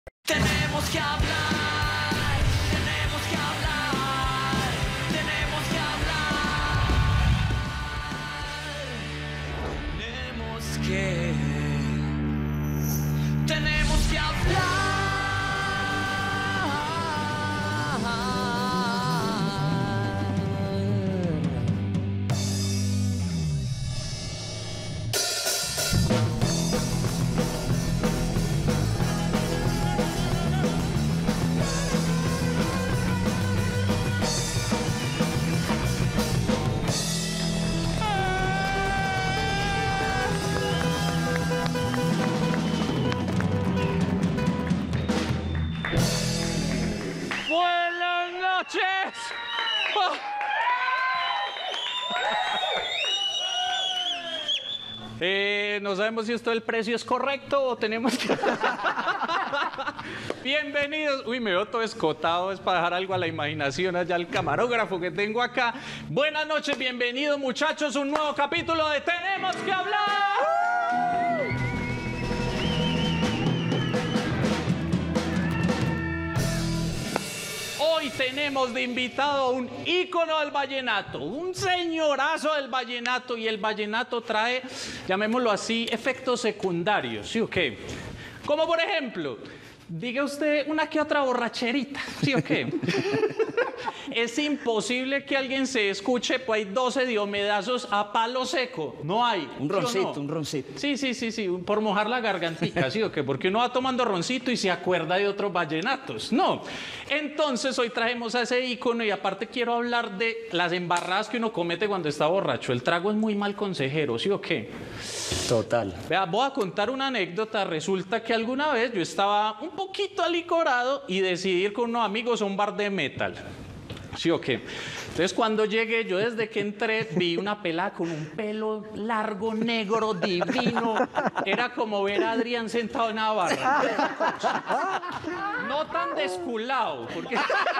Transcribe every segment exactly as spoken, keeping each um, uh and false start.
Tenemos que hablar, tenemos que hablar, tenemos que hablar. Tenemos que, tenemos que hablar. Buenas noches. Oh. Eh, no sabemos si esto el precio es correcto o tenemos que... Bienvenidos. Uy, me veo todo escotado, es para dejar algo a la imaginación allá al camarógrafo que tengo acá. Buenas noches, bienvenidos muchachos, un nuevo capítulo de Tenemos que hablar. Hoy tenemos de invitado a un ícono del vallenato, un señorazo del vallenato, y el vallenato trae, llamémoslo así, efectos secundarios, ¿sí o qué? Como por ejemplo, diga usted una que otra borracherita, ¿sí o qué? Es imposible que alguien se escuche, pues hay doce diomedazos a palo seco, no hay. Un ¿sí o roncito, no? un roncito. Sí, sí, sí, sí, por mojar la gargantica, ¿sí o qué? Porque uno va tomando roncito y se acuerda de otros vallenatos. No. Entonces, hoy trajimos a ese ícono y aparte quiero hablar de las embarradas que uno comete cuando está borracho. El trago es muy mal consejero, ¿sí o qué? Total. Vea, voy a contar una anécdota. Resulta que alguna vez yo estaba un poquito alicorado y decidí ir con unos amigos a un bar de metal. ¿Sí o qué? Entonces, cuando llegué, yo desde que entré vi una pelada con un pelo largo, negro, divino. Era como ver a Adrián sentado en la barra. No tan desculado, porque...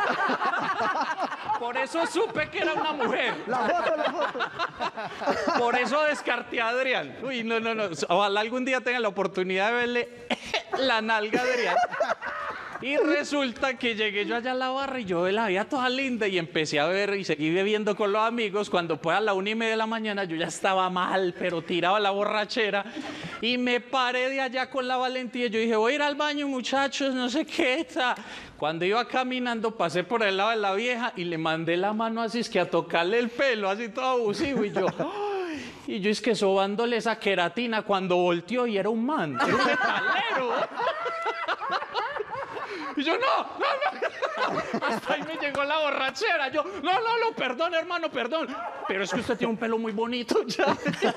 Por eso supe que era una mujer. La foto, la foto. Por eso descarté a Adrián. Uy, no, no, no. Ojalá algún día tenga la oportunidad de verle la nalga a Adrián. Y resulta que llegué yo allá a la barra y yo la veía toda linda y empecé a ver y seguí bebiendo con los amigos. Cuando fue a la una y media de la mañana yo ya estaba mal, pero tiraba la borrachera. Y me paré de allá con la valentía. Yo dije, voy a ir al baño, muchachos, no sé qué. Ta. Cuando iba caminando pasé por el lado de la vieja y le mandé la mano así, es que a tocarle el pelo, así todo abusivo. Y yo... Y yo es que sobándole esa queratina cuando volteó y era un man, era un metalero. Y yo, no, no, no. Hasta ahí me llegó la borrachera. Yo, no, no, no, perdón, hermano, perdón. Pero es que usted tiene un pelo muy bonito ya.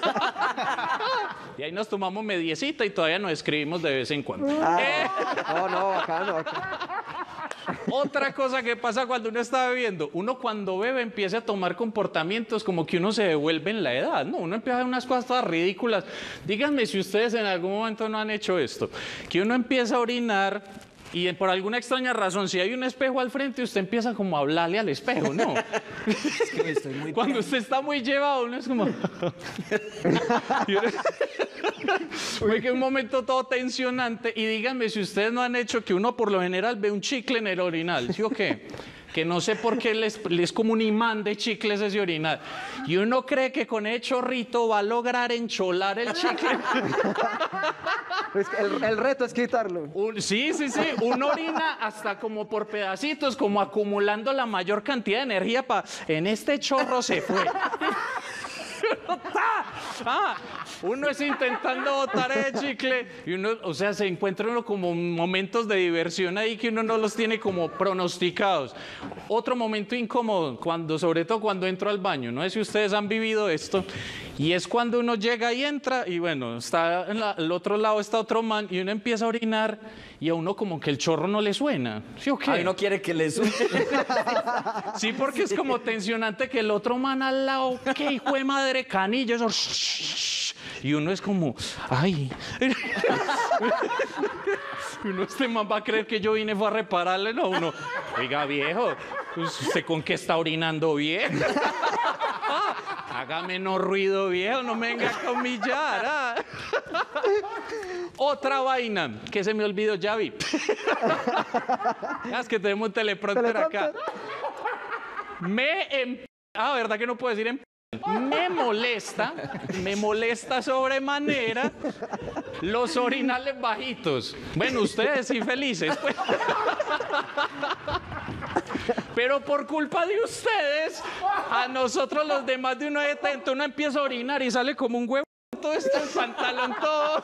Y ahí nos tomamos mediecita y todavía nos escribimos de vez en cuando. Ah, Eh, no, no, bacano, bacano. Otra cosa que pasa cuando uno está bebiendo, uno cuando bebe empieza a tomar comportamientos como que uno se devuelve en la edad, ¿no? Uno empieza a hacer unas cosas todas ridículas. Díganme si ustedes en algún momento no han hecho esto, que uno empieza a orinar y por alguna extraña razón, si hay un espejo al frente, usted empieza como a hablarle al espejo, ¿no? Es que estoy muy Cuando usted está muy llevado, uno es como... Y uno- Fue que un momento todo tensionante. Y díganme si ustedes no han hecho que uno por lo general ve un chicle en el orinal, ¿sí o qué? Que no sé por qué les, les como un imán de chicles ese orinal. Y uno cree que con ese chorrito va a lograr encholar el chicle. Es que el, el reto es quitarlo. Un- sí, sí, sí. Uno orina hasta como por pedacitos, como acumulando la mayor cantidad de energía para... En este chorro se fue. Ah, uno es intentando botar el chicle y uno, o sea, se encuentra uno como momentos de diversión ahí que uno no los tiene como pronosticados. Otro momento incómodo, cuando, sobre todo cuando entro al baño, no sé si ustedes han vivido esto, y es cuando uno llega y entra y bueno, está en la, al otro lado está otro man y uno empieza a orinar y a uno como que el chorro no le suena, ¿sí o qué? Ay, no quiere que le suene. Sí, porque es como tensionante que el otro man al lado, qué hijo de madre, canillo, eso, y uno es como, ay. Y uno, este man va a creer que yo vine fue a repararle, no, uno, oiga viejo, pues, ¿usted con qué está orinando bien? Haga menos ruido, viejo, no me venga a comillar. Ah. Otra vaina que se me olvidó, ya vi. Es que tenemos un teleprompter acá. Me em... Ah, ¿verdad que no puedo decir em... Me molesta, me molesta sobremanera los orinales bajitos. Bueno, ustedes sí felices, pues. Pero por culpa de ustedes, a nosotros los demás de uno de tanto uno empieza a orinar y sale como un huevo. Todo está el pantalón, todo.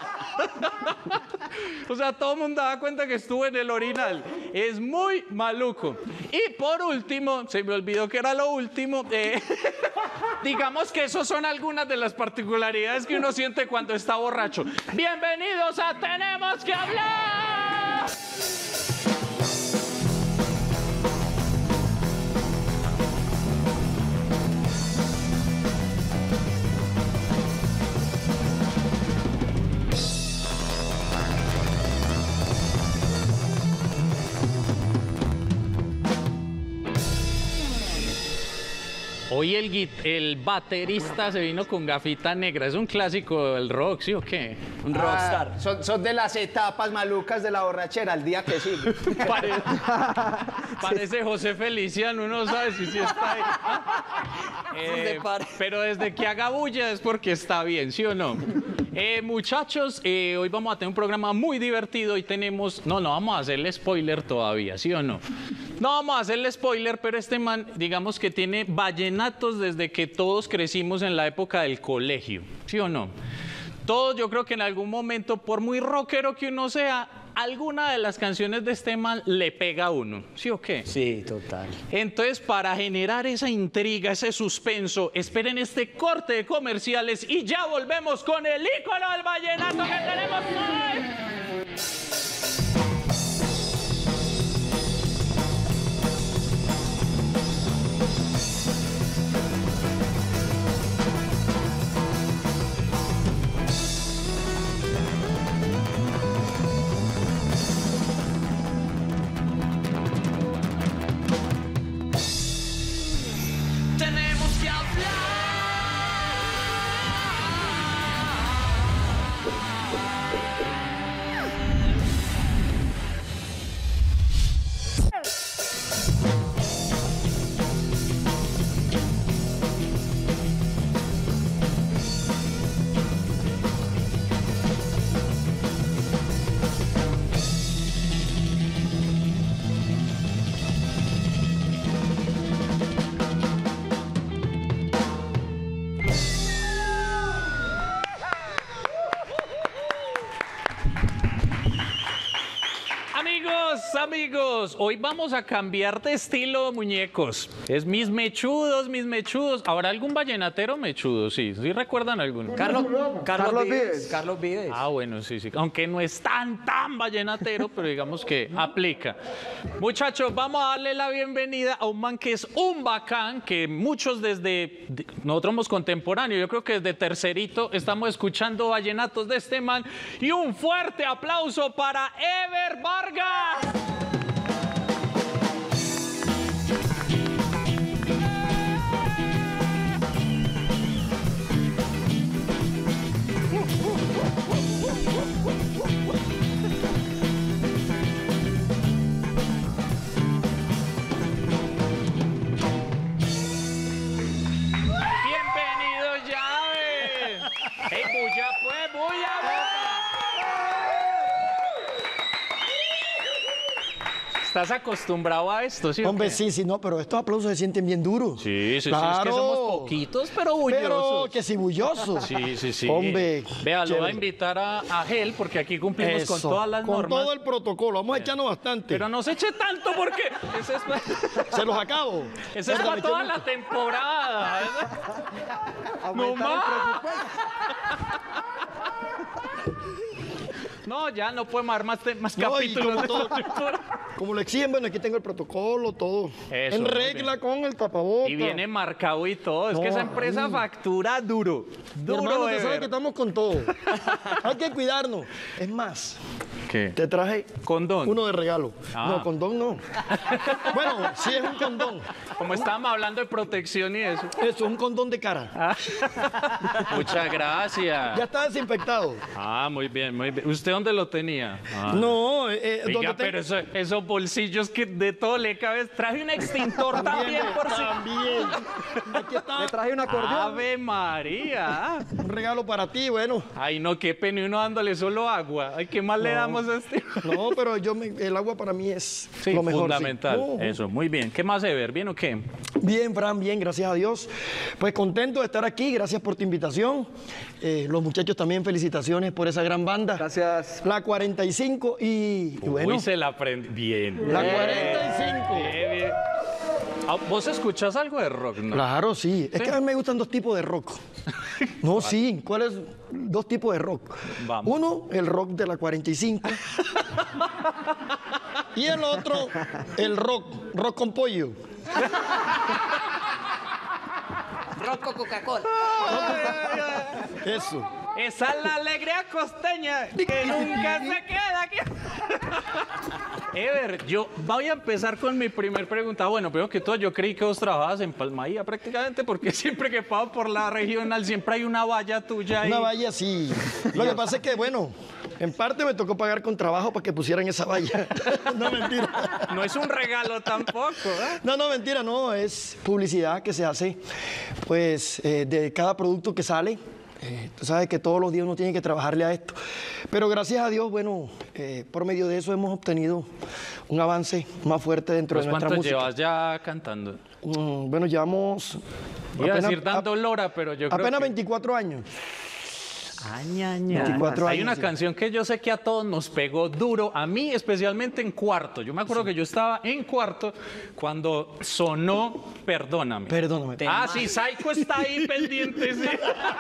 O sea, todo el mundo da cuenta que estuvo en el orinal. Es muy maluco. Y por último, se me olvidó que era lo último. Eh, digamos que esas son algunas de las particularidades que uno siente cuando está borracho. Bienvenidos a Tenemos que Hablar. Hoy el, gui- el baterista se vino con gafita negra. Es un clásico del rock, ¿sí o qué? Un rockstar. Ah, son, son de las etapas malucas de la borrachera, el día que sigue. Pare- Parece José Feliciano, uno no sabe si sí está ahí. Eh, se pare. pero desde que haga bulla es porque está bien, ¿sí o no? Eh, muchachos, eh, hoy vamos a tener un programa muy divertido y tenemos... No, no vamos a hacerle spoiler todavía, ¿sí o no? No vamos a hacerle spoiler, pero este man, digamos que tiene vallenatos desde que todos crecimos en la época del colegio, ¿sí o no? Todos, yo creo que en algún momento, por muy rockero que uno sea, alguna de las canciones de este man le pega a uno, ¿sí o qué? Sí, total. Entonces, para generar esa intriga, ese suspenso, esperen este corte de comerciales y ya volvemos con el ícono del vallenato que tenemos hoy. Tenemos que hablar. Amigos, amigos, hoy vamos a cambiar de estilo, muñecos. Es mis mechudos, mis mechudos. ¿Habrá algún vallenatero mechudo? Sí, ¿sí recuerdan alguno? Carlos, Carlos, Carlos Vives. Vives. Carlos Vives. Ah, bueno, sí, sí. Aunque no es tan, tan vallenatero, pero digamos que aplica. Muchachos, vamos a darle la bienvenida a un man que es un bacán, que muchos desde... de- nosotros somos contemporáneos, yo creo que desde tercerito estamos escuchando vallenatos de este man. Y un fuerte aplauso para Ever Vargas. Bienvenido, llave. Hey, bulla, pues, bulla, bulla. ¿Estás acostumbrado a esto, sí? o Hombre, qué? sí, sí, no, pero estos aplausos se sienten bien duros. Sí, sí, sí, claro. es que somos poquitos, pero bullosos. Pero que sí, bullosos. Sí, sí, sí. Hombre, Vea, lo voy a chévere. invitar a, a Gel, porque aquí cumplimos con Eso, todas las con normas. todo el protocolo. Vamos echando bastante. Pero no se eche tanto porque ese es, Se los acabo. ese es Venga, para me toda eché la temporada. No Aumentar el más. presupuesto. No, ya no podemos dar más, te- más No, y capítulos. como de todo- esta temporada. Como lo exigen, bueno, aquí tengo el protocolo, todo. Eso, en muy regla bien. con el tapabocas. Y viene marcado y todo. Es que No, esa empresa ay. factura duro. Mi Duro, hermano, de te sabes ver. que estamos con todo. Hay que cuidarnos. Es más, ¿Qué? te traje Condón. uno de regalo. Ah. No, condón no. Bueno, sí es un condón. Como estábamos hablando de protección y eso. Eso, es un condón de cara. Muchas gracias. Ya está desinfectado. Ah, muy bien, muy bien. ¿Usted dónde lo tenía? Ah. No, eh, eh, Oiga, donde te- pero eso- esos bolsillos que de todo le cabe. Traje un extintor también, por si. También. Aquí está Le traje un acordeón. Ave María. un regalo para ti, bueno. Ay, no, qué pena y uno dándole solo agua. Ay, ¿qué más le damos a este? No, pero yo me- el agua para mí es Sí, lo mejor. sí. fundamental. No. Eso, muy bien. ¿Qué más de ver? ¿Bien o qué? Bien, Fran, bien, gracias a Dios. Pues contento de estar aquí, gracias por tu invitación. Eh, los muchachos también, felicitaciones por esa gran banda. Gracias. La cuarenta y cinco y, y bueno, Uy, se la aprendí. Bien. la Bien, cuarenta y cinco. bien, bien. Ah, ¿Vos escuchás algo de rock? No. Claro, sí. Es que a mí me gustan dos tipos de rock. No, sí. ¿Cuáles? Dos tipos de rock. Vamos. Uno, el rock de la cuarenta y cinco. Y el otro, el rock, rock con pollo. Rocco Coca-Cola. Eso. Esa es la alegría costeña que nunca se queda aquí. Ever, yo voy a empezar con mi primer pregunta. Bueno, primero que todo, yo creí que vos trabajabas en Palmaía prácticamente, porque siempre que paso por la regional siempre hay una valla tuya ahí. Una valla sí. Lo que pasa es que, bueno, en parte me tocó pagar con trabajo para que pusieran esa valla. No, mentira. No es un regalo tampoco, ¿eh? No, no, mentira, no. Es publicidad que se hace, pues, eh, de cada producto que sale. Eh, tú sabes que todos los días uno tiene que trabajarle a esto. Pero gracias a Dios, bueno, eh, por medio de eso hemos obtenido un avance más fuerte dentro Pues de nuestra ¿cuánto música. llevas ya cantando? Mm, bueno, llevamos Iba a apenas- decir dando a- lora, pero yo creo apenas que... veinticuatro años. Hay veinticuatro años, una sí. canción que yo sé que a todos nos pegó duro, a mí especialmente en cuarto. Yo me acuerdo que yo estaba en cuarto cuando sonó Perdóname. Perdóname. Ah, sí, Saiko está ahí pendiente, sí.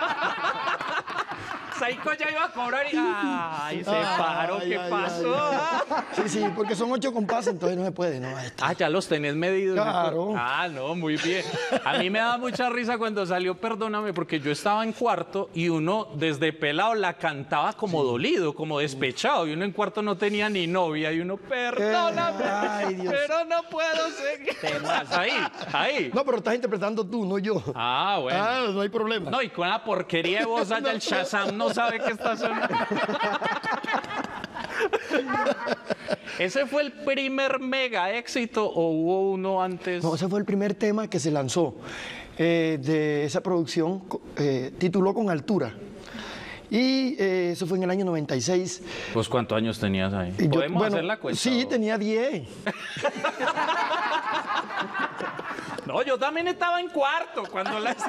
Saiko ya iba a cobrar y... ¡Ay, se paró! Ay, ¿Qué ay, pasó? ay, Sí, sí, porque son ocho compases, entonces no se puede, no. ahí está. Ah, ya los tenés medidos. Claro. Ah, no, muy bien. A mí me daba mucha risa cuando salió Perdóname, porque yo estaba en cuarto y uno desde pelado la cantaba como dolido, como despechado. Y uno en cuarto no tenía ni novia y uno, perdóname, Eh, ay, Dios. pero no puedo seguir. Ahí, ahí. No, pero estás interpretando tú, no yo. Ah, bueno. Ah, no hay problema. No, y con la porquería de voz allá el Shazam no sabe qué está sonando. ¿Ese fue el primer mega éxito o hubo uno antes? No, ese fue el primer tema que se lanzó eh, de esa producción, co- eh, tituló Con Altura. Y eh, eso fue en el año noventa y seis. Pues, ¿cuántos años tenías ahí? Y yo- ¿Podemos bueno, hacer la cuenta? Sí, o- tenía diez. No, yo también estaba en cuarto cuando la...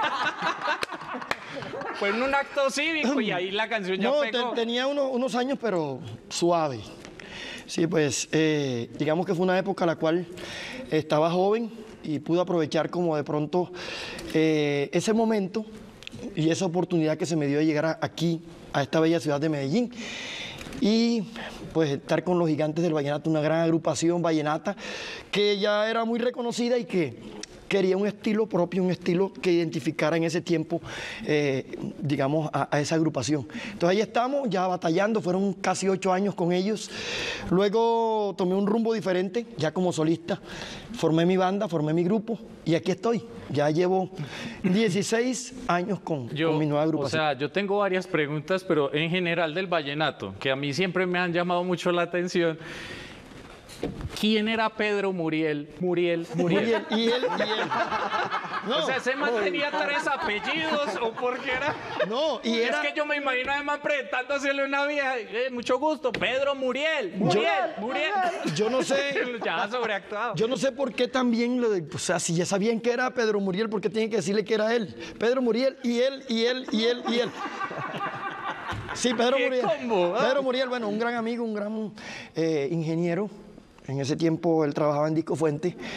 Fue en un acto cívico y ahí la canción ya No, pegó. te- tenía uno- unos años, pero suave. Sí, pues eh, digamos que fue una época en la cual estaba joven y pude aprovechar como de pronto eh, ese momento y esa oportunidad que se me dio de llegar a- aquí, a esta bella ciudad de Medellín. Y pues estar con los gigantes del vallenato, una gran agrupación vallenata que ya era muy reconocida y que quería un estilo propio, un estilo que identificara en ese tiempo, eh, digamos, a, a esa agrupación. Entonces ahí estamos, ya batallando, fueron casi ocho años con ellos. Luego tomé un rumbo diferente, ya como solista, formé mi banda, formé mi grupo y aquí estoy. Ya llevo dieciséis años con, Yo, con mi nueva o agrupación. sea, yo tengo varias preguntas, pero en general del vallenato, que a mí siempre me han llamado mucho la atención. ¿Quién era Pedro Muriel? Muriel, Muriel. Muriel, y él, y él. No, O sea, ¿ese man tenía tres apellidos o por qué era? no, y era... Es que yo me imagino además presentándosele a una vieja, eh, mucho gusto, Pedro Muriel, Muriel, Muriel. Yo no sé... Ya sobreactuado. Yo no sé por qué también, lo de- o sea, si ya sabían que era Pedro Muriel, ¿por qué tienen que decirle que era él? Pedro Muriel y él, y él, y él, y él. Sí, Pedro ¿Qué Muriel. combo, ah? Pedro Muriel, bueno, un gran amigo, un gran eh, ingeniero. En ese tiempo él trabajaba en Disco Fuente.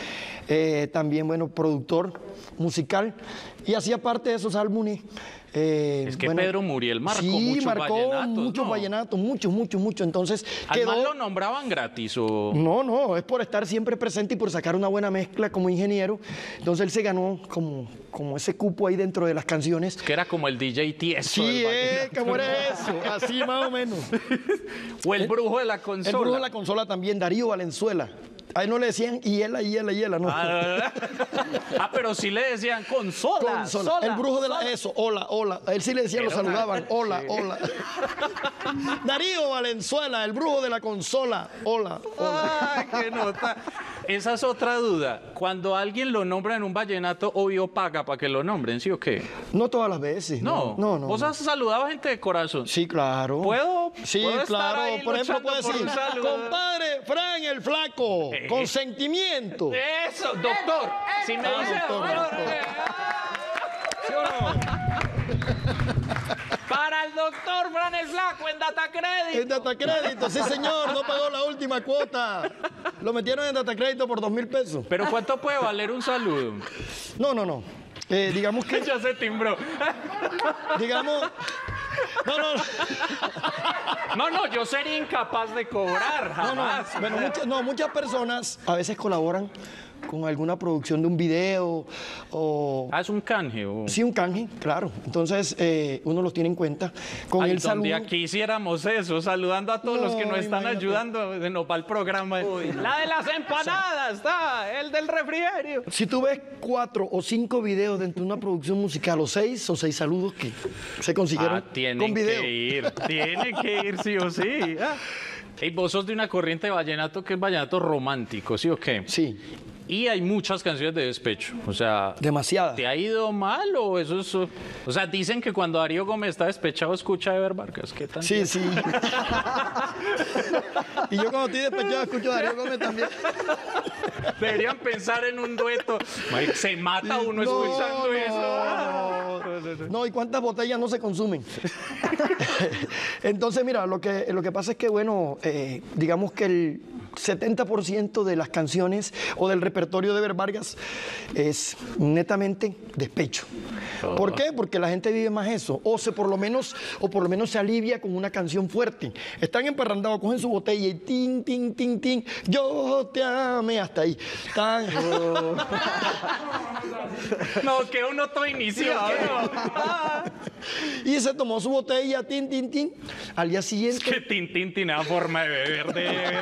eh, también, bueno, productor musical, y hacía parte de esos álbumes. Eh, Es que bueno, Pedro Muriel marcó sí, muchos marcó vallenatos, muchos ¿no? vallenatos, muchos, muchos, muchos. Entonces, ¿Al quedó... man lo nombraban gratis o...? No, no, es por estar siempre presente y por sacar una buena mezcla como ingeniero. Entonces él se ganó como, como ese cupo ahí dentro de las canciones. Que era como el D J Tiesto Sí, del eh, vallenato. ¿cómo era eso? Así más o menos. O el brujo de la consola. El brujo de la consola también, Darío Valenzuela. A él no le decían hiela, hiela, hiela, no. Ah, ah, pero sí le decían consola. Consola. sola, El brujo de la sola. eso, hola, hola. A él sí le decían, lo Era una- saludaban, hola, Sí. hola. Darío Valenzuela, el brujo de la consola, hola, hola. Ay, qué nota. Esa es otra duda. Cuando alguien lo nombra en un vallenato, obvio paga para que lo nombren, ¿sí o qué? No todas las veces. No, No, no. no, ¿Vos no. has saludado a gente de corazón? Sí, claro. ¿Puedo? Sí, ¿Puedo estar claro. ahí Por ejemplo, luchando puedo por decir, un saludo? compadre Fran el Flaco, Eh. con sentimiento. Eso, doctor. Si me Ah, dice doctor, doctor, doctor. eh, ¿Sí o no? para el doctor Fran el Flaco en Data Credit. En Data Crédito, sí señor, no pagó la última cuota. Lo metieron en Data Crédito por dos mil pesos. Pero ¿cuánto puede valer un saludo? No, no, no. Eh, digamos que, Ya se timbró. digamos... No, no, no. No, no, yo sería incapaz de cobrar, No, no, jamás. bueno, muchas, no, muchas personas a veces colaboran con alguna producción de un video o... Ah, es un canje. o- Sí, un canje, claro. Entonces, eh, uno los tiene en cuenta. Con Ay, el donde saludo... aquí hiciéramos eso, saludando a todos los que No, nos están imagínate. ayudando, de no para el programa. La de las empanadas, está, el del refrigerio. Si tú ves cuatro o cinco videos dentro de una producción musical, o seis o seis saludos que se consiguieron Ah, tienen con video. que ir, tienen que ir sí o sí. Ah. Y vos sos de una corriente de vallenato que es vallenato romántico, ¿sí o qué? Sí, Y hay muchas canciones de despecho, o sea... demasiadas. ¿Te ha ido mal o eso es...? O sea, dicen que cuando Darío Gómez está despechado escucha a Ever Vargas. ¿Qué tal? Sí, sí. Y yo cuando estoy despechado escucho a Darío Gómez también. Deberían pensar en un dueto. Marica, se mata uno No, escuchando no, eso. No, y cuántas botellas no se consumen. Entonces, mira, lo que, lo que pasa es que, bueno, eh, digamos que el setenta por ciento de las canciones o del repertorio de Ever Vargas es netamente despecho. ¿Por qué? Porque la gente vive más eso. O se por lo menos, o por lo menos se alivia con una canción fuerte. Están emparrandados, cogen su botella y tin, tin, tin, tin, yo te amé hasta ahí. Tan- No, que uno todo iniciado. ¿no? Y se tomó su botella, tin, tin, tin. Al día siguiente. Que Tintín tiene la forma de beber, de beber.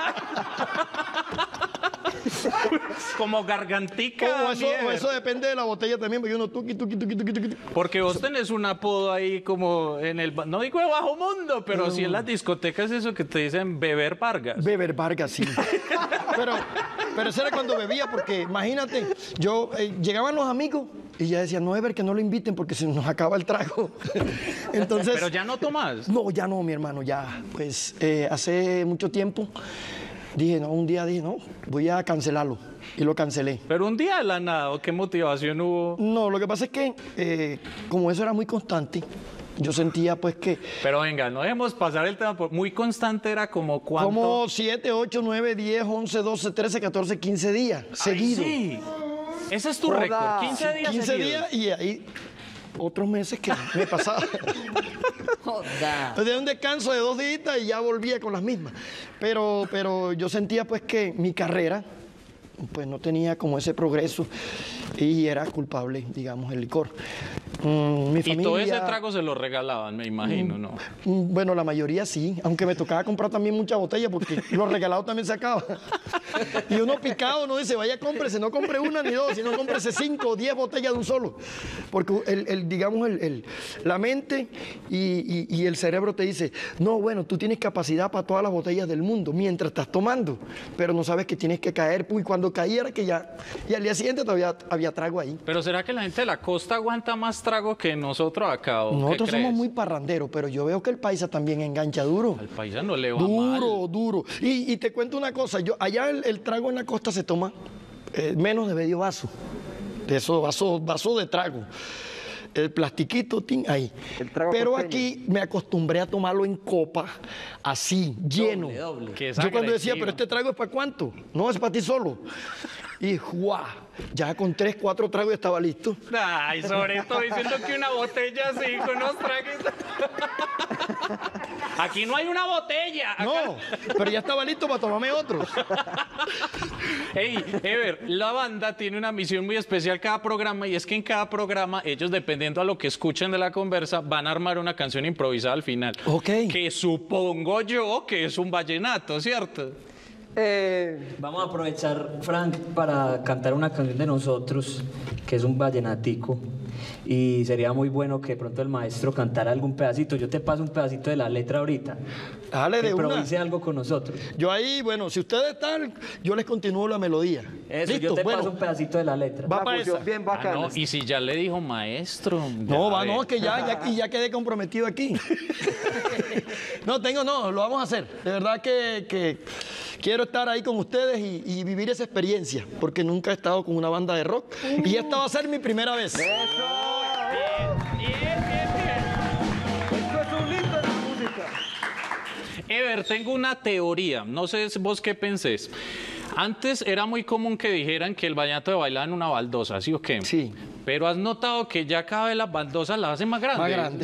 Como gargantica. Como eso, mierda. o eso depende de la botella también, porque uno tuqui, tuqui, tuqui, tuqui, tuqui. Porque vos tenés un apodo ahí como en el... ba- No digo de bajo mundo, pero sí en las discotecas eso que te dicen beber Vargas. Beber Vargas, sí. Pero, pero eso era cuando bebía, porque imagínate, yo eh, llegaban los amigos y ya decían, no, Ever, que no lo inviten porque se nos acaba el trago. Entonces. Pero ya no tomás. No, ya no, mi hermano, ya. Pues eh, hace mucho tiempo dije, no, un día dije, no, voy a cancelarlo. Y lo cancelé. Pero un día de la nada, ¿o qué motivación hubo? No, lo que pasa es que, eh, como eso era muy constante, yo sentía pues que Pero venga, no dejemos pasar el tema. por- Muy constante era como cuánto... como siete, ocho, nueve, diez, once, doce, trece, catorce, quince días seguidos. Sí. Ese es tu Joda. récord. quince días quince seguidos. días y ahí otros meses que me pasaba. Joda. De un descanso de dos días y ya volvía con las mismas. Pero, pero yo sentía pues que mi carrera pues no tenía como ese progreso y era culpable, digamos, el licor. Mm, mi Y familia, todo ese trago se lo regalaban, me imagino, ¿no? Mm, Bueno, la mayoría sí, aunque me tocaba comprar también mucha botella porque los regalados también se acaban. Y uno picado no dice, vaya, cómprese, no compre una ni dos, sino cómprese cinco o diez botellas de un solo. Porque el, el, digamos, el, el- la mente y, y- y el cerebro te dice, no, bueno, tú tienes capacidad para todas las botellas del mundo mientras estás tomando, pero no sabes que tienes que caer, y cuando caí era que ya, y al día siguiente todavía había trago ahí. Pero ¿será que la gente de la costa aguanta más trago que nosotros acá? ¿o qué Nosotros somos crees? muy parranderos, pero yo veo que el paisa también engancha duro. Al paisano le va Duro, mal. duro. Y, y te cuento una cosa, yo allá el, el trago en la costa se toma eh, menos de medio vaso. De esos vasos, vaso de trago. El plastiquito, tin, ahí. El trago Pero costeño. aquí me acostumbré a tomarlo en copa, así, lleno. Doble, doble. Que es Yo cuando decía, agresivo. pero este trago es para cuánto? No, es para ti solo. Y ¡guau! Ya con tres, cuatro tragos estaba listo. Ay, sobre todo diciendo que una botella así, con unos tragos. Aquí no hay una botella. Acá- No, pero ya estaba listo para tomarme otros. Hey, Ever, la banda tiene una misión muy especial cada programa y es que en cada programa ellos, dependiendo a lo que escuchen de la conversa, van a armar una canción improvisada al final. Ok. Que supongo yo que es un vallenato, ¿cierto? Eh, Vamos a aprovechar, Frank, para cantar una canción de nosotros, que es un vallenatico. Y sería muy bueno que de pronto el maestro cantara algún pedacito. Yo te paso un pedacito de la letra ahorita. Dale Que de una. improvise algo con nosotros. Yo ahí, bueno, si ustedes están, yo les continúo la melodía. Eso, ¿Listo? yo te Bueno, paso un pedacito de la letra. va una para fusión esa. bien Ah, bacana. no, y si ya le dijo maestro. No, ya va, ve. no, que ya, ya, y ya quedé comprometido aquí. No, tengo, no, lo vamos a hacer. De verdad que, que quiero estar ahí con ustedes y, y vivir esa experiencia, porque nunca he estado con una banda de rock y esta va a ser mi primera vez. Bien, bien, bien. Esto es un lindo de la música. Ever, tengo una teoría, no sé vos qué pensés. Antes era muy común que dijeran que el vallenato se bailaba en una baldosa, ¿sí o qué? Sí. Pero has notado que ya cada vez las baldosas las hacen más grandes. Más grande.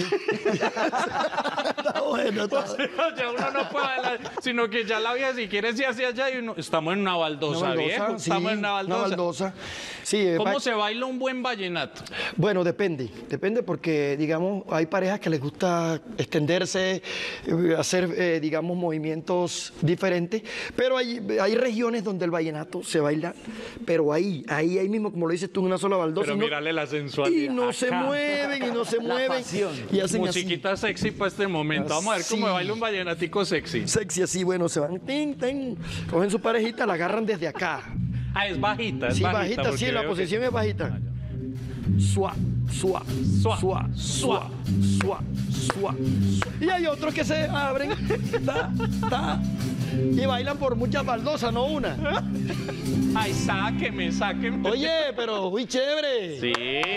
Está bueno, está bueno. Ya uno no puede bailar, sino que ya la vida si quiere se hace allá y uno, estamos en una baldosa, Una baldosa, viejo, sí, estamos en una baldosa. baldosa. Sí, eh, ¿Cómo va- se baila un buen vallenato? Bueno, depende, depende porque, digamos, hay parejas que les gusta extenderse, eh, hacer, eh, digamos, movimientos diferentes, pero hay, hay regiones donde el vallenato se baila, pero ahí, ahí, ahí mismo, como lo dices tú, en una sola baldosa. Pero y no- mírale la sensualidad. Y no se acá. mueven, y no se mueven. pasión. Y hacen Musiquita sexy para este momento. Vamos a ver cómo Así. baila un vallenatico sexy. así. Sexy así, bueno, se van, tin, tin, cogen su parejita, la agarran desde acá. Ah, es bajita, es Sí, bajita. bajita, porque sí, la veo que- posición es bajita. Suá, suá, Suá, suá, suá, suá, suá. Y hay otros que se abren, ta, ta, y bailan por muchas baldosas, no una. Ay, sáqueme, sáqueme. Oye, pero muy chévere. Sí.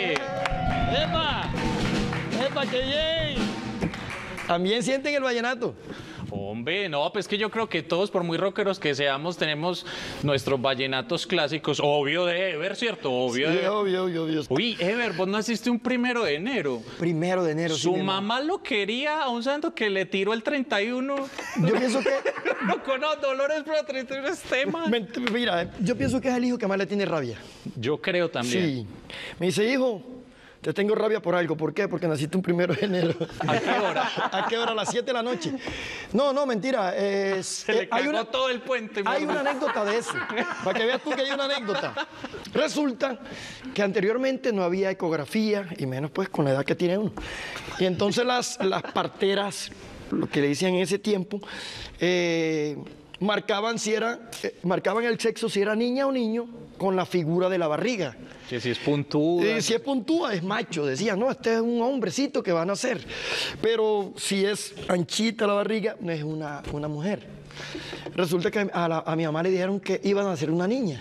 ¡Epa! ¡Epa, qué bien! También sienten el vallenato. Hombre, no, pues que yo creo que todos, por muy rockeros que seamos, tenemos nuestros vallenatos clásicos. Obvio de Ever, ¿cierto? Obvio Sí, de... obvio, obvio, obvio. Uy, Ever, vos naciste un primero de enero. Primero de enero. sí, Su mi hermano. mamá lo quería a un santo que le tiró el treinta y uno. Yo pienso que, No conozco dolores, pero treinta y uno es tema. ment- mira, yo pienso que es el hijo que más le tiene rabia. Yo creo también. Sí. Me dice, hijo, te tengo rabia por algo. ¿Por qué? Porque naciste un primero de enero. ¿A qué hora? ¿A qué hora? A las siete de la noche. No, no, mentira. Es, Se le eh, hay cagó una, todo el puente. hay mi una hermano. anécdota de eso. Para que veas tú que hay una anécdota. Resulta que anteriormente no había ecografía, y menos pues con la edad que tiene uno. Y entonces las, las parteras, lo que le decían en ese tiempo, eh, marcaban si era, eh, marcaban el sexo si era niña o niño con la figura de la barriga. Que si es puntúa. Y si es puntúa, es macho. Decían, no, este es un hombrecito que va a nacer. Pero si es anchita la barriga, no es una, una mujer. Resulta que a, la- a mi mamá le dijeron que iban a nacer una niña.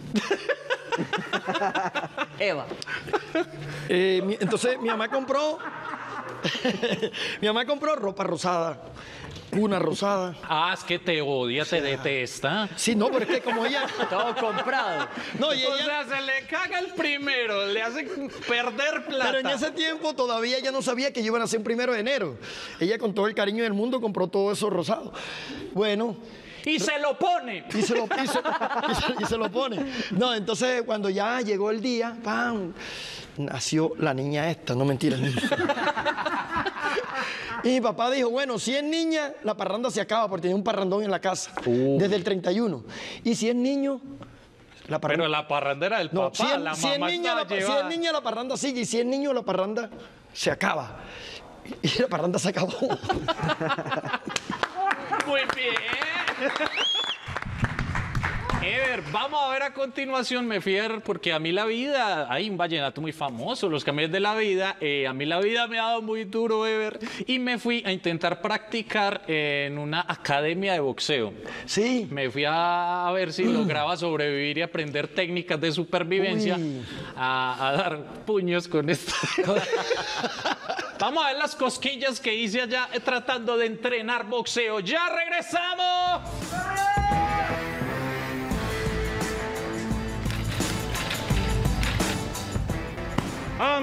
Eva. Eh, mi- entonces mi mamá compró, mi mamá compró ropa rosada, una rosada. Ah, es que te odia, te detesta. Sí, no, pero es que como ella, Todo comprado. no, y O ella, sea, se le caga el primero, le hace perder plata. pero en ese tiempo todavía ella no sabía que iban a ser un primero de enero. Ella con todo el cariño del mundo compró todo eso rosado. Bueno, Y se lo pone. y se lo, y se- y se- y se lo pone. No, entonces cuando ya llegó el día, ¡pam! Nació la niña esta, no mentira. Y mi papá dijo, bueno, si es niña, la parranda se acaba porque tenía un parrandón en la casa desde el treinta y uno. Y si es niño, la parranda... Pero la parrandera del no, papá, si es, la si es mamá niña, estaba la, pa- si es llevada. niña, la parranda sigue. Y si es niño, la parranda se acaba. Y la parranda se acabó. Muy bien. Ever, vamos a ver a continuación, me fui a ver, porque a mí la vida, hay un vallenato muy famoso, los caminos de la vida, eh, a mí la vida me ha dado muy duro, Ever, y me fui a intentar practicar en una academia de boxeo. Sí. Me fui a, a ver si lograba sobrevivir y aprender técnicas de supervivencia, Uy. a, a dar puños con esto. Vamos a ver las cosquillas que hice allá eh, tratando de entrenar boxeo. ¡Ya regresamos!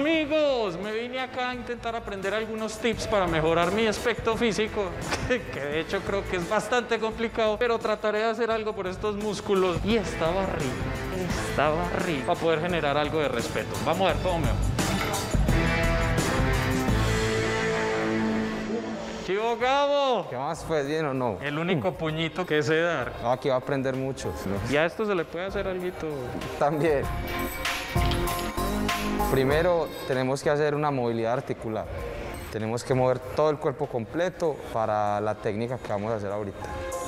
amigos, me vine acá a intentar aprender algunos tips para mejorar mi aspecto físico, que de hecho creo que es bastante complicado, pero trataré de hacer algo por estos músculos y esta barriga, esta barriga, para poder generar algo de respeto. Vamos a ver cómo me va. Chivo Gabo, ¿Qué más, pues, bien o no? el único puñito que sé dar. No, aquí va a aprender mucho, ¿no? Y a esto se le puede hacer algo. También. Primero, tenemos que hacer una movilidad articular. Tenemos que mover todo el cuerpo completo para la técnica que vamos a hacer ahorita.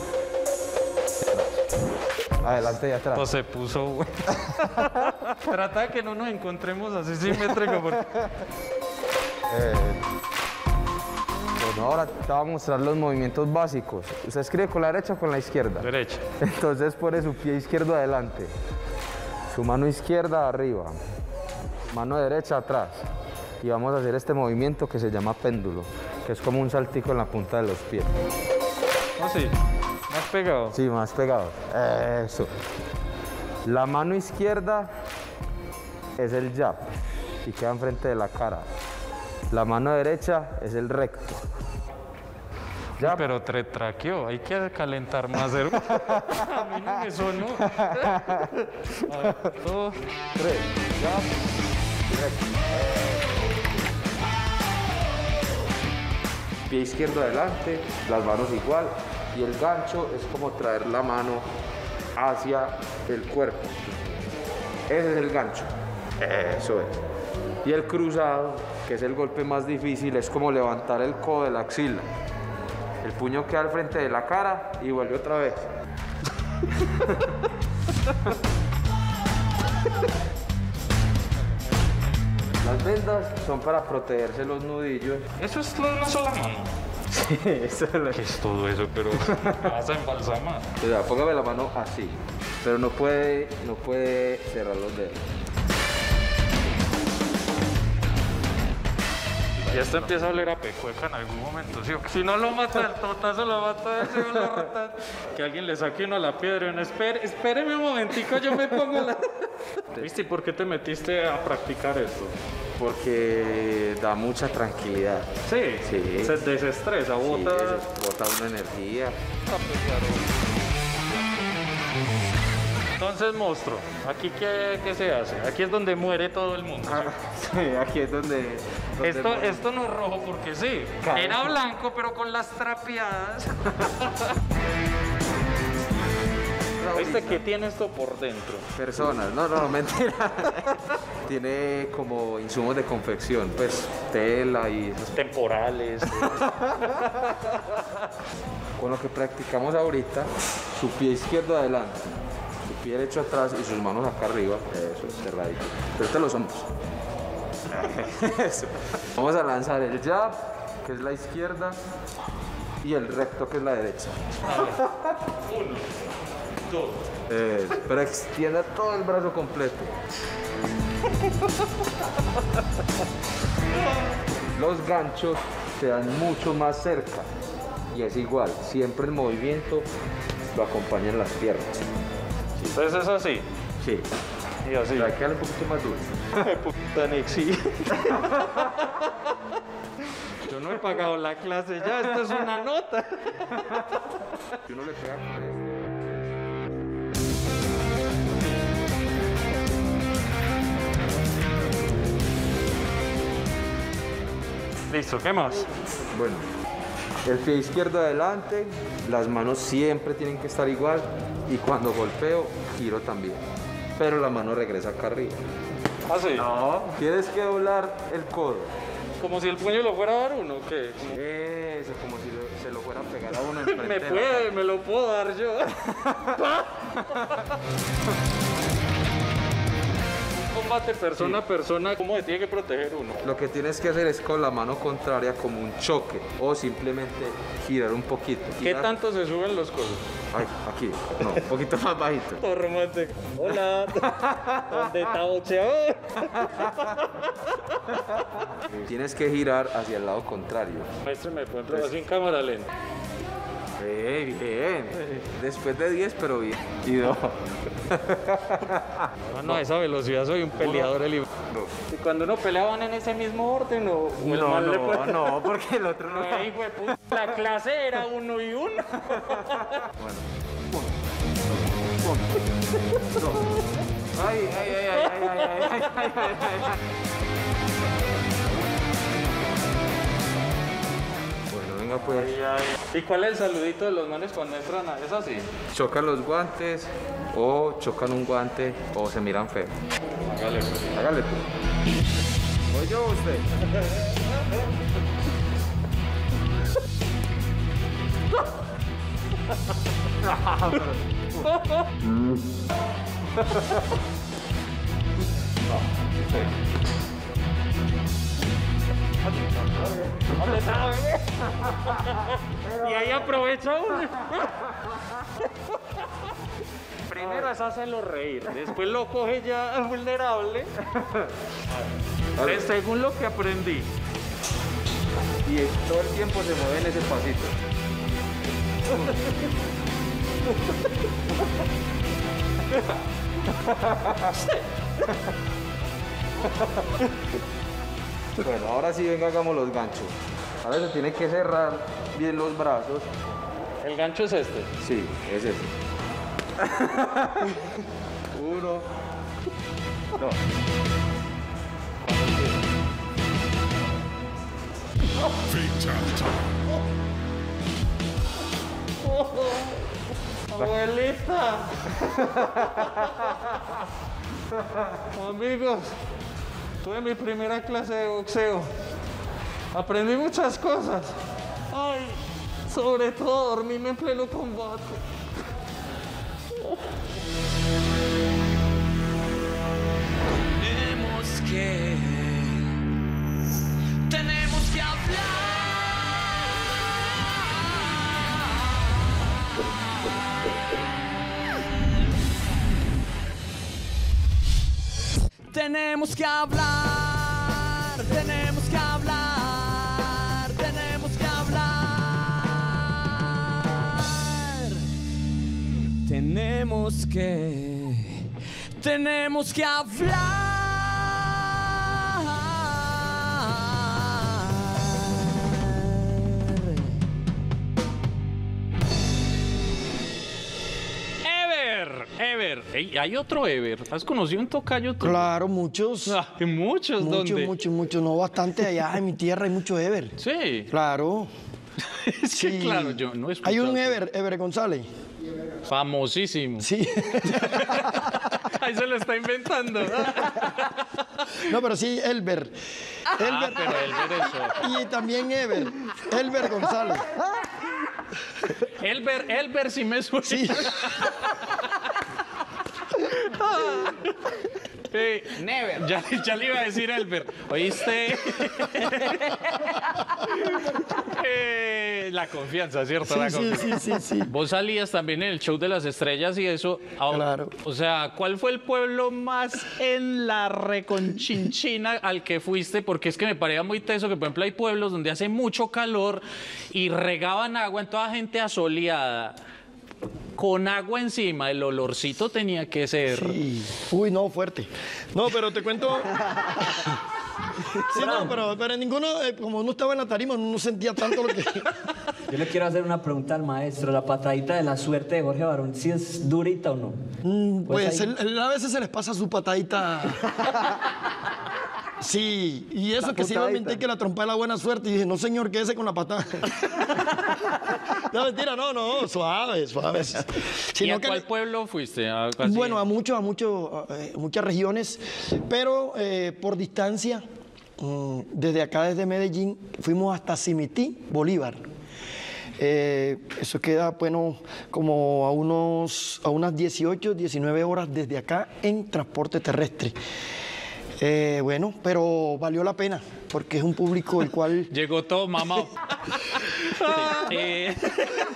Adelante y atrás. Pues se puso, güey. Trata de que no nos encontremos así simétrico porque... Eh, bueno, ahora te voy a mostrar los movimientos básicos. Usted escribe con la derecha o con la izquierda. Derecha. Entonces pone su pie izquierdo adelante, su mano izquierda arriba, mano derecha atrás. Y vamos a hacer este movimiento que se llama péndulo, que es como un saltico en la punta de los pies. ¿Ah, sí? ¿Más pegado? Sí, más pegado. Eso. La mano izquierda es el jab y queda enfrente de la cara. La mano derecha es el recto. Jab. Pero te traqueó, hay que calentar más. A mí no me sonó. A ver, dos, Tres. Jab. Recto. Pie izquierdo adelante, las manos igual. Y el gancho es como traer la mano hacia el cuerpo. Ese es el gancho. Eso es. Y el cruzado, que es el golpe más difícil, es como levantar el codo de la axila. El puño queda al frente de la cara y vuelve otra vez. Las vendas son para protegerse los nudillos. eso es lo de una sola mano. Sí, eso es lo ¿Qué es todo eso? Pero me vas a embalsamar. O sea, póngame la mano así, pero no puede, no puede cerrar los dedos. Y esto empieza a oler a pecueca en algún momento, ¿sí? Si no lo mata el totazo, lo mata ese o la rata. Que alguien le saque uno a la piedra y uno, espere, espéreme un momentico, yo me pongo la... ¿Viste? ¿Y por qué te metiste a practicar esto? Porque da mucha tranquilidad. Sí, Sí. se desestresa, Sí, bota... eso bota una energía. Entonces, monstruo, ¿aquí qué, qué se hace? Aquí es donde muere todo el mundo. ¿Sí? Sí, aquí es donde... donde Esto, muere. esto no es rojo porque sí. Claro. Era blanco, pero con las trapeadas. ¿Viste que tiene esto por dentro? Personas, no, no, no, mentira. Tiene como insumos de confección, pues tela y esos. Temporales. Con lo que practicamos ahorita, su pie izquierdo adelante, su pie derecho atrás y sus manos acá arriba, eso es cerradito. Pero este los hombros. Eso. Vamos a lanzar el jab, que es la izquierda, y el recto, que es la derecha. Uno, dos. Eh, pero extienda todo el brazo completo. Los ganchos se dan mucho más cerca y es igual, siempre el movimiento lo acompañan las piernas. Entonces es así. Sí, Y así. pero hay que darle un poquito más duro. Puta Nexi. Yo no he pagado la clase ya, esto es una nota. Si uno le pega con esto. Listo, ¿qué más? Bueno, el pie izquierdo adelante, las manos siempre tienen que estar igual y cuando golpeo, giro también. Pero la mano regresa acá arriba. Así. No, tienes que doblar el codo. Como si el puño lo fuera a dar uno, ¿o qué? Como- Eso, como si lo- se lo fuera a pegar a uno enfrente. Me de la puede, me lo puedo dar yo. Combate persona a persona, ¿cómo se tiene que proteger uno? Lo que tienes que hacer es con la mano contraria como un choque o simplemente girar un poquito. ¿Qué Girar- tanto se suben los codos? Ay, aquí. No, un poquito más bajito. Todo romántico. Hola. ¿Dónde está boxeador? Tienes que girar hacia el lado contrario. Maestro, me pueden probar sin cámara lenta. Eh, bien. Después de diez, pero bien. Y dos. No, no, a esa velocidad soy un peleador. El... Dos. Y cuando uno pelea van en ese mismo orden, o o el No, man le no, puede- no, porque el otro no. Ay, hijo de puta, la clase era uno y uno. Ay, ay, ay, ay, ay, ay, ay, ay, ay, ay. Bueno, venga pues. ¿Y cuál es el saludito de los manes cuando entran? a- ¿Es así? Chocan los guantes, o chocan un guante, o se miran feo. Hágale, pues. Hágale tú. Voy yo o usted. Y ahí aprovecha uno. Primero es hacerlo reír, después lo coge ya vulnerable. Vale. Eh, Según lo que aprendí. Y todo el tiempo se mueve en ese pasito. Bueno, ahora sí venga, hagamos los ganchos. Ahora se tiene que cerrar bien los brazos. El gancho es este. Sí, es ese. Uno, dos. Abuelita. Amigos, tuve mi primera clase de boxeo. Aprendí muchas cosas. Ay, sobre todo dormirme en pleno combate. Tenemos que, tenemos que hablar. Tenemos que hablar, tenemos que hablar, tenemos que hablar. Tenemos que, tenemos que hablar. Ever, Ever. Ey, hay otro Ever. ¿Has conocido un tocayo tuyo? Claro, muchos. Ah, muchos, Muchos, ¿dónde? muchos, muchos. No bastante allá en mi tierra hay mucho Ever. Sí. Claro. Es que Sí. claro, yo no he Hay un escuchado. Ever, Ever González. Famosísimo. Sí. Ahí se lo está inventando. No, pero sí, Elber. Ah, Elber. pero Elber es otro. Y también Ever. Elber González. Elber, Elber sí me suena. Sí. Eh, Never. ya, ya le iba a decir Elber. ¿Oíste? Eh, la confianza, ¿cierto? La Sí, confianza. sí, sí, sí, sí. Vos salías también en el show de las estrellas y eso. Ahora, Claro. O sea, ¿cuál fue el pueblo más en la reconchinchina al que fuiste? Porque es que me parecía muy teso que, por ejemplo, hay pueblos donde hace mucho calor y regaban agua en toda gente asoleada. Con agua encima, el olorcito tenía que ser. Sí. Uy, no, fuerte. No, pero te cuento. Sí, no, pero, pero ninguno, eh, como uno estaba en la tarima, uno no sentía tanto lo que. Yo le quiero hacer una pregunta al maestro. ¿La patadita de la suerte de Jorge Barón sí es durita o no? Mm, Pues Pues ahí- él- él a veces se les pasa su patadita. Sí, y eso La que se iba a putadita. mentir que la trompa de la buena suerte. Y dije, no, señor, quédese con la patada. No, mentira, no, no, suave, suave. ¿Y Sino a que- cuál pueblo fuiste? ¿A casi- Bueno, a muchos, a muchos, eh, muchas regiones, pero eh, por distancia, mm, desde acá, desde Medellín, fuimos hasta Cimití, Bolívar. Eh, eso queda, bueno, como a, unos, a unas dieciocho, diecinueve horas desde acá en transporte terrestre. Eh, bueno, pero valió la pena, porque es un público el cual... Llegó todo mamado. Eh,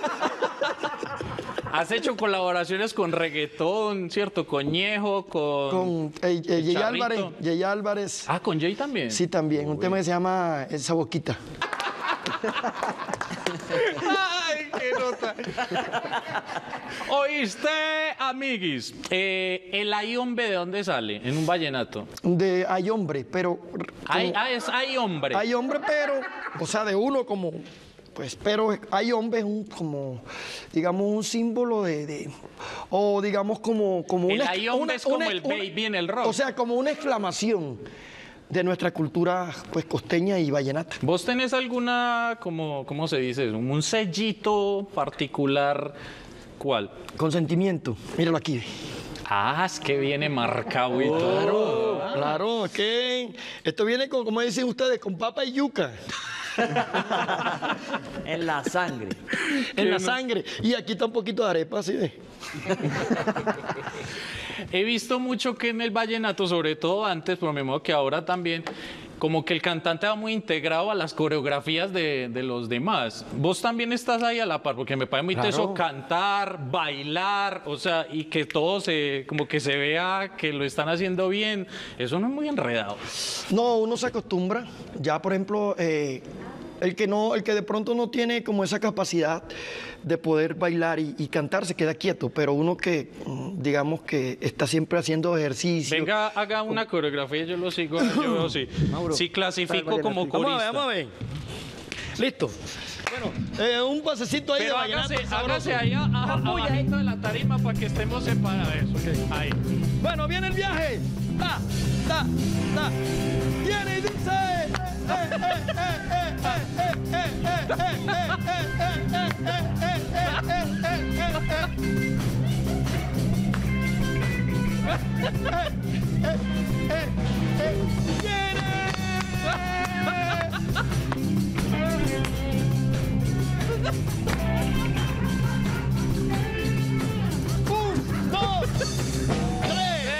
Has hecho colaboraciones con reggaetón, ¿cierto? Con Ñejo, con... Con eh, eh, Yey Charrito. Álvarez, Yey Álvarez. Ah, con Jay también. Sí, también. Un tema que se llama Esa Boquita. Ay, que no puta. ¿Oíste, amiguis? Eh, ¿El hay hombre de dónde sale? En un vallenato. De hay hombre, pero... Hay, como- ah, es hay hombre. Hay hombre, pero, o sea, de uno como, pues, pero hay hombre es un, como, digamos, un símbolo de, de- o digamos como, como El una, hay hombre es como el baby en el rock. O sea, como una exclamación de nuestra cultura, pues, costeña y vallenata. ¿Vos tenés alguna, como, cómo se dice eso? Un sellito particular? ¿Cuál? Consentimiento, míralo aquí. Ah, es que viene marcado y todo. Claro, claro, es que esto viene con, como dicen ustedes, con papa y yuca. En la sangre. En la sangre. Y aquí está un poquito de arepa, así de. He visto mucho que en el vallenato, sobre todo antes, pero me modo que ahora también, como que el cantante va muy integrado a las coreografías de, de los demás. Vos también estás ahí a la par, porque me parece muy Claro. teso cantar, bailar, o sea, y que todo se, como que se vea que lo están haciendo bien. Eso no es muy enredado. No, uno se acostumbra. Ya, por ejemplo, eh, el que no, el que de pronto no tiene como esa capacidad de poder bailar y, y cantar se queda quieto, pero uno que, mm, digamos que está siempre haciendo ejercicio. Venga, haga una coreografía, yo lo sigo, yo veo si, si clasifico como Vamos a ver, corista. vamos a ver. Listo. Bueno, eh, un pasecito ahí Pero de vallenato hágase, sabroso. hágase ahí a- a- abajito de la tarima para que estemos separados. Ahí. Bueno, viene el viaje. Ta, ta, ta. Viene y dice. eh, eh, eh, eh, eh, eh, eh, eh, eh, Un, dos, tres.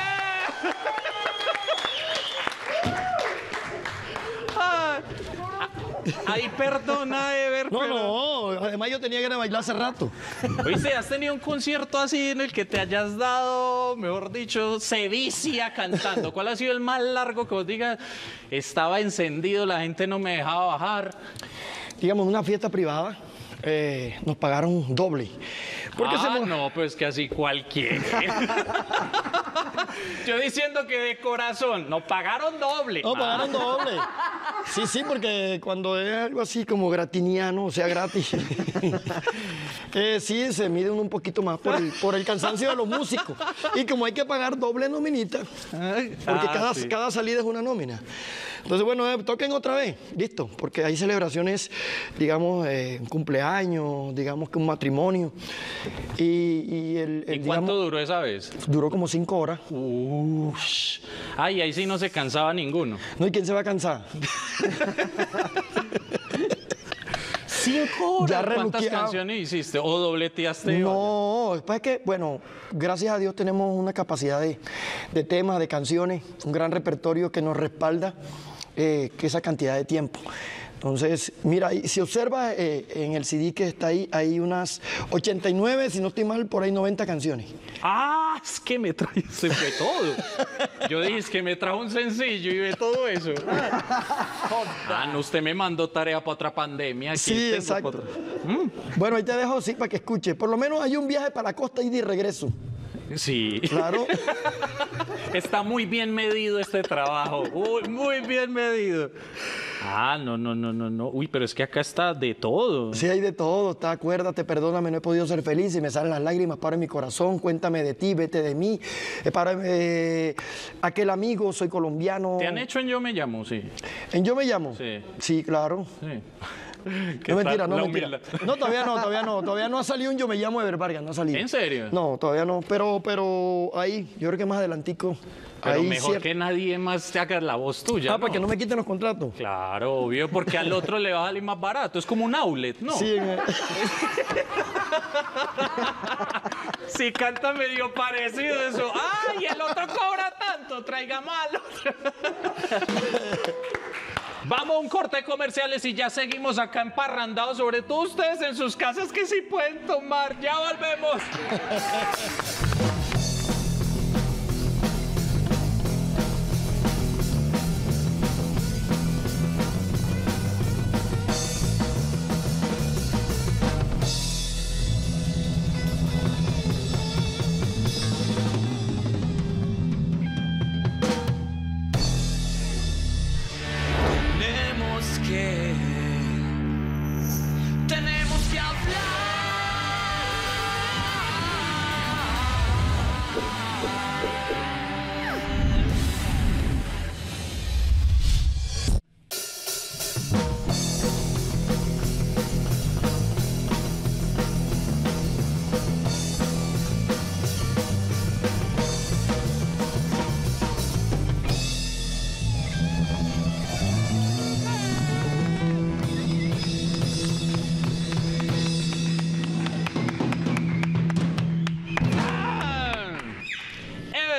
Ahí perdona, Ever, No, pero... no, además yo tenía que bailar hace rato. Oíste, ¿has tenido un concierto así en el que te hayas dado, mejor dicho, sevicia cantando? ¿Cuál ha sido el más largo que vos digas? Estaba encendido, la gente no me dejaba bajar. Digamos, en una fiesta privada, eh, nos pagaron doble. Porque Ah, se mo- no, pues que así cualquiera. Yo diciendo que de corazón, nos pagaron doble. No, pagaron Ah. doble. Sí, sí, porque cuando es algo así como gratiniano, o sea, gratis, eh, sí, se mide uno un poquito más por el, por el cansancio de los músicos. Y como hay que pagar doble nominita, porque Ah, cada, sí. cada salida es una nómina. Entonces, bueno, eh, toquen otra vez, listo, porque hay celebraciones, digamos, eh, un cumpleaños, digamos que un matrimonio. Y, y el, el, ¿Y cuánto digamos, duró esa vez? duró como cinco horas. Ush. Ay, ahí sí no se cansaba ninguno. ¿No? ¿Y quién se va a cansar? Cinco horas. Ya ¿Cuántas reluqueado. canciones hiciste? ¿O dobleteaste? No, es que, bueno, gracias a Dios tenemos una capacidad de, de temas, de canciones, un gran repertorio que nos respalda eh, que esa cantidad de tiempo. Entonces, mira, ahí, si observas eh, en el C D que está ahí, hay unas ochenta y nueve, si no estoy mal, por ahí noventa canciones. Ah, es que me trae, se fue todo. Yo dije, es que me trajo un sencillo y ve todo eso. Ah, no, usted me mandó tarea para otra pandemia. Aquí Sí, tengo exacto. pa' otra. Bueno, ahí te dejo, sí, para que escuche. Por lo menos hay un viaje para la costa y de regreso. Sí. Claro. Está muy bien medido este trabajo. Uy, muy bien medido. Ah, no, no, no, no, no. Uy, pero es que acá está de todo. Sí, hay de todo. Está, acuérdate, perdóname, no he podido ser feliz y me salen las lágrimas, para en mi corazón. Cuéntame de ti, vete de mí. Eh, para, eh, aquel amigo, soy colombiano. ¿Te han hecho en Yo Me Llamo? Sí. ¿En Yo Me Llamo? Sí. Sí, claro. Sí. No mentira, no La mentira. humildad. No, todavía no, todavía no. Todavía no ha salido un Yo Me Llamo de Ever Vargas, no ha salido. ¿En serio? No, todavía no. Pero, pero ahí, yo creo que más adelantico. Pero ahí mejor cier- que nadie más te haga la voz tuya. Ah, para ¿no? que no me quiten los contratos. Claro, obvio, porque al otro le va a salir más barato. Es como un outlet, ¿no? Sí, en- Si canta medio parecido eso. ¡Ay, el otro cobra tanto! Traiga malo. Vamos a un corte de comerciales y ya seguimos acá emparrandados, sobre todo ustedes en sus casas que sí pueden tomar. Ya volvemos.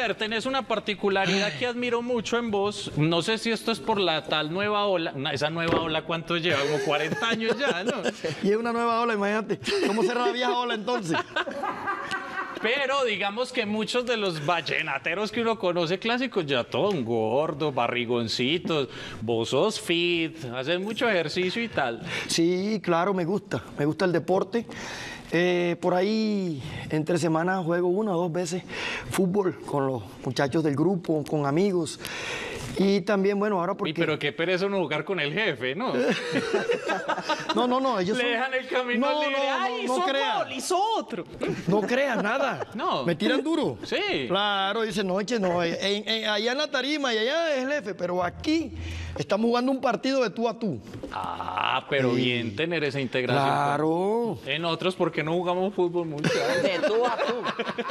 Eder, tenés una particularidad que admiro mucho en vos. No sé si esto es por la tal nueva ola. Na- Esa nueva ola, ¿cuánto lleva? Como cuarenta años ya, ¿no? Y es una nueva ola, imagínate. ¿Cómo será la vieja ola entonces? Pero digamos que muchos de los vallenateros que uno conoce clásicos ya todos gordos, barrigoncitos, vos sos fit, haces mucho ejercicio y tal. Sí, claro, me gusta. Me gusta el deporte. Eh, por ahí, entre semanas, juego una o dos veces fútbol con los muchachos del grupo, con amigos. Y también, bueno, ahora porque... Uy, pero qué pereza uno jugar con el jefe, ¿no? No, no, no, ellos Le son- dejan el camino No, libre. no, ¡Ay, no, hizo no creas. gol, hizo otro! No creas nada. No. Me tiran duro. Sí. Claro, dice, no, eche, no. en- en- allá en la tarima y allá es el jefe, pero aquí estamos jugando un partido de tú a tú. Ah, pero bien tener esa integración. Claro. En otros, porque no jugamos fútbol mucho. De tú a tú.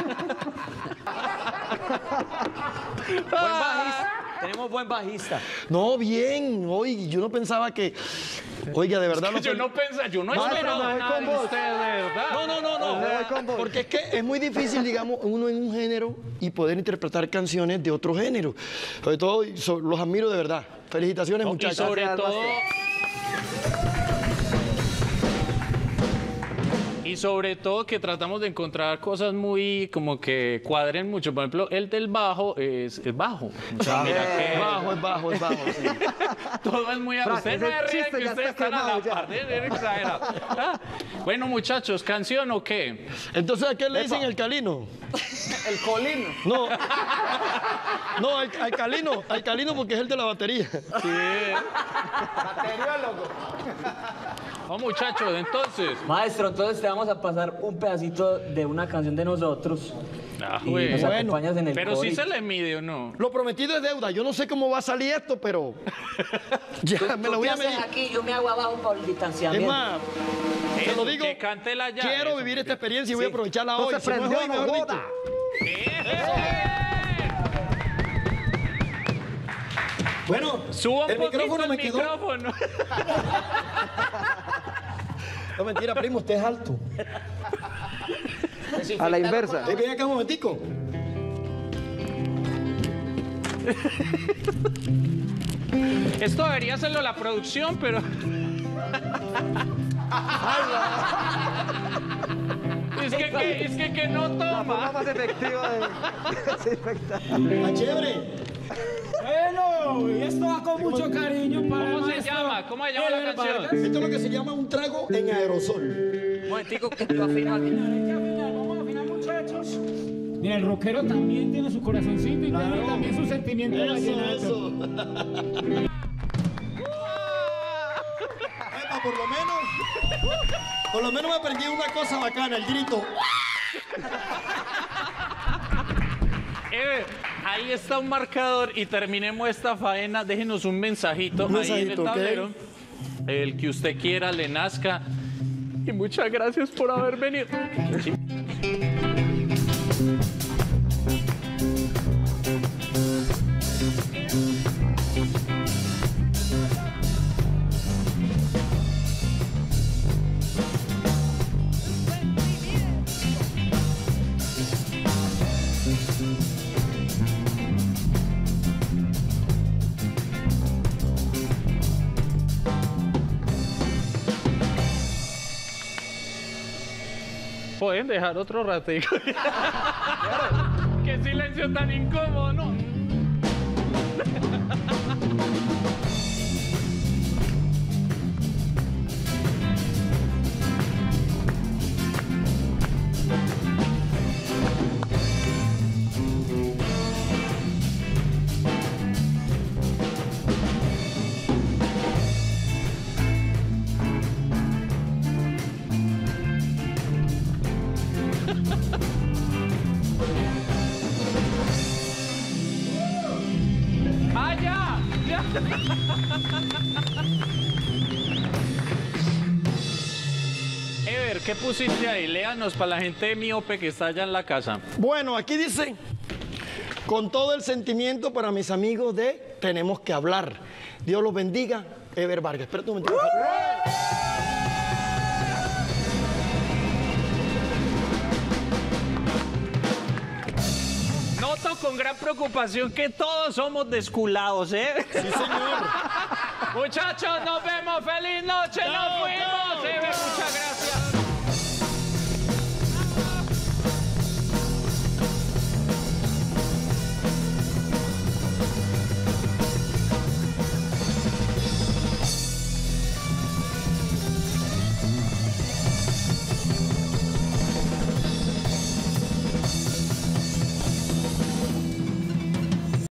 Buen bajista. Tenemos buen bajista. No, bien. Hoy yo no pensaba que. Oiga, de verdad. Yo no pensaba, yo no No, esperaba pero me voy nada con de vos. ustedes, de verdad. No, no, no, no. Me voy con vos. Porque es que es muy difícil, digamos, uno en un género y poder interpretar canciones de otro género. Sobre todo, so- los admiro de verdad. Felicitaciones, Y muchachos. sobre Gracias, todo. Y sobre todo que tratamos de encontrar cosas muy como que cuadren mucho. Por ejemplo, el del bajo es, es bajo. O sea, mira que Es bajo, es bajo, es bajo. sí. todo es muy... Frank, Ustedes no ese se ríen chiste que ya ustedes está están a la quemado ya. par, es exagerado. Ah, bueno, muchachos, ¿canción o qué? Entonces, ¿a qué le dicen alcalino? El colino. No. No, al- alcalino. Alcalino porque es el de la batería. Bacteriólogo. Oh, muchachos, entonces... Maestro, entonces te vamos a pasar un pedacito de una canción de nosotros. Ah, y güey. nos Bueno, acompañas en el Pero sí coro se le mide, ¿o no? Lo prometido es deuda. Yo no sé cómo va a salir esto, pero ya me lo voy a ¿Qué haces medir. aquí? Yo me hago abajo por el Es distanciamiento. más, te Eso, lo digo, que cante la llave, quiero eso, vivir porque- esta experiencia y voy a aprovecharla No hoy. se Si no es prendió, hoy, no mejor dicho. joda. Bueno, Suba un el poquito micrófono el me quedó. micrófono. No, mentira, primo, usted es alto. A la inversa. Eh, ven acá un momentico. Esto debería hacerlo la producción, pero... es, que, que- es que, que no La forma toma. más efectiva de desinfectar. Está chévere. Bueno, y esto va con mucho cariño para el ¿Cómo se maestro llama? ¿Cómo se llama la Eder canción? Vargas. Esto es lo que se llama un trago en aerosol. Un momentico que tú afinas al final. Hay que afinar, vamos a afinar, muchachos. Mira, el rockero también tiene su corazoncito y tiene también su sentimiento Eso, vallenato. eso. Epa, por lo menos, por lo menos me aprendí una cosa bacana, el grito. Eh, ahí está un marcador y terminemos esta faena. Déjenos un mensajito, Un ahí en el mensajito, ¿ok? tablero. El que usted quiera, le nazca. Y muchas gracias por haber venido. Sí. Pueden dejar otro ratico. Qué silencio tan incómodo, ¿no? ¡Ah, ya! ¡Ya! Ever, ¿qué pusiste ahí? Léanos para la gente miope que está allá en la casa. Bueno, aquí dice, con todo el sentimiento para mis amigos de Tenemos que hablar. Dios los bendiga, Ever Vargas. Espérate un momentito. Nota con gran preocupación que todos somos desculados, ¿eh? Sí, señor. Muchachos, nos vemos. ¡Feliz noche!